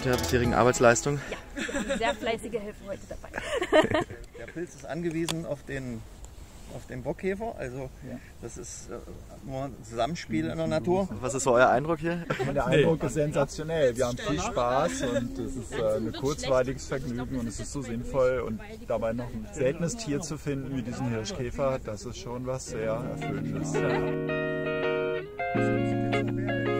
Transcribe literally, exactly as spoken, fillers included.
der bisherigen Arbeitsleistung? Ja, sehr fleißige Helfer heute dabei. Der Pilz ist angewiesen auf den, auf den Bockkäfer, also das ist nur ein Zusammenspiel in der Natur. Was ist so euer Eindruck hier? Der Eindruck ist sensationell. Wir haben viel Spaß und es ist äh, ein kurzweiliges Vergnügen und es ist so sinnvoll. Und dabei noch ein seltenes Tier zu finden wie diesen Hirschkäfer, das ist schon was sehr Erfüllendes. Ja.